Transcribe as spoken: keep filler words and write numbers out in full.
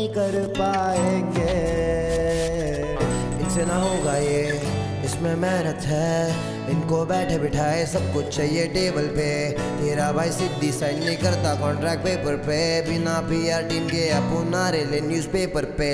कर पाएंगे। इनसे ना होगा ये, इसमें मेहनत है, इनको बैठे बिठाए सब कुछ चाहिए टेबल पे। तेरा भाई सिद्धि साइन नहीं करता कॉन्ट्रैक्ट पेपर पे, बिना पीआर टीम के अपुनारे ले न्यूज़पेपर पे।